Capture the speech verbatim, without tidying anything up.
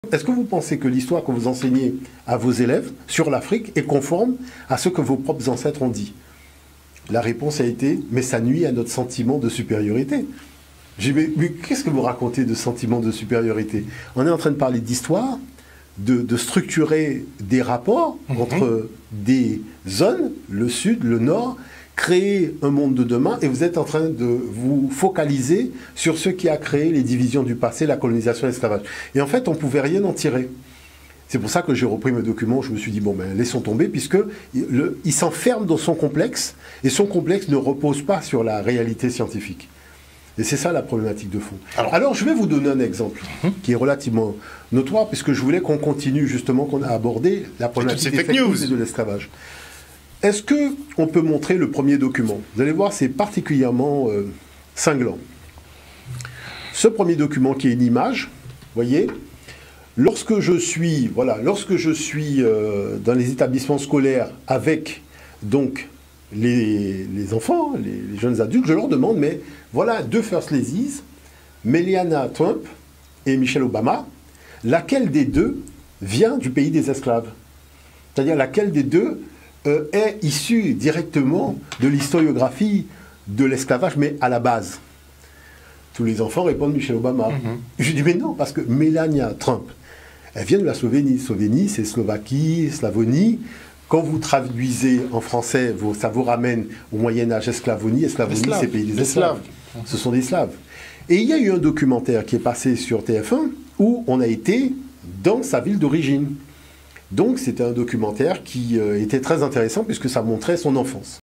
Est-ce que vous pensez que l'histoire que vous enseignez à vos élèves sur l'Afrique est conforme à ce que vos propres ancêtres ont dit? La réponse a été, mais ça nuit à notre sentiment de supériorité. J'ai dit, mais, mais qu'est-ce que vous racontez de sentiment de supériorité? On est en train de parler d'histoire, de, de structurer des rapports mmh. entre des zones, le sud, le nord, créer un monde de demain, et vous êtes en train de vous focaliser sur ce qui a créé les divisions du passé, la colonisation et l'esclavage. Et en fait, on ne pouvait rien en tirer. C'est pour ça que j'ai repris mes documents, je me suis dit, bon, ben, laissons tomber, puisque le, il s'enferme dans son complexe, et son complexe ne repose pas sur la réalité scientifique. Et c'est ça la problématique de fond. Alors, Alors je vais vous donner un exemple mmh. qui est relativement notoire, puisque je voulais qu'on continue justement, qu'on a abordé la problématique des fake news et de l'esclavage. Est-ce qu'on peut montrer le premier document? Vous allez voir, c'est particulièrement euh, cinglant. Ce premier document qui est une image, vous voyez, lorsque je suis, voilà, lorsque je suis euh, dans les établissements scolaires avec donc les, les enfants, les, les jeunes adultes, je leur demande, mais voilà deux First Ladies, Melania Trump et Michelle Obama, laquelle des deux vient du pays des esclaves? C'est-à-dire laquelle des deux Euh, est issu directement de l'historiographie de l'esclavage, mais à la base. Tous les enfants répondent Michelle Obama. Mm-hmm. Je dis mais non, parce que Melania Trump, elle vient de la Slovénie. Slovénie, c'est Slovaquie, Slavonie. Quand vous traduisez en français, vous, ça vous ramène au Moyen-Âge esclavonie. Esclavonie, c'est pays des esclaves. Slaves. Ce sont des Slaves. Et il y a eu un documentaire qui est passé sur T F un où on a été dans sa ville d'origine. Donc c'était un documentaire qui euh, était très intéressant puisque ça montrait son enfance.